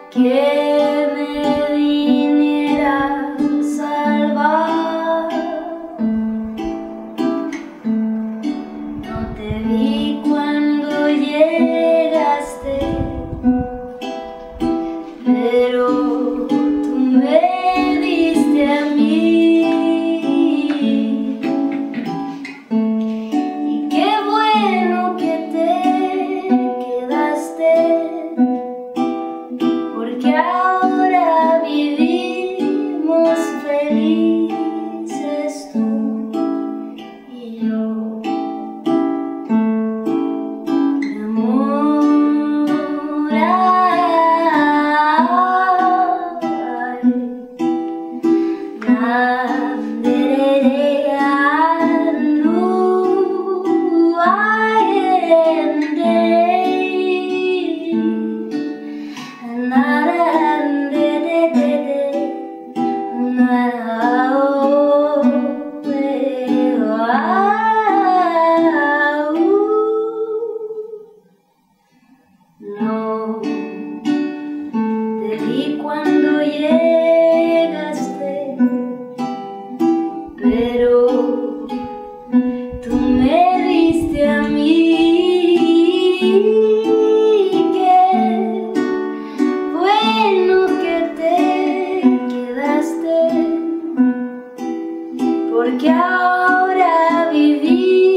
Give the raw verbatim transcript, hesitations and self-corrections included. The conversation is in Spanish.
que me viniera a salvar. No te vi cuando llegaste, pero tú me diste a mí. Y qué bueno que te quedaste, porque ahora vivimos felices tú y yo. Mi amor, no te vi cuando llegaste, pero tú me diste a mí. Qué bueno que te quedaste, porque ahora viví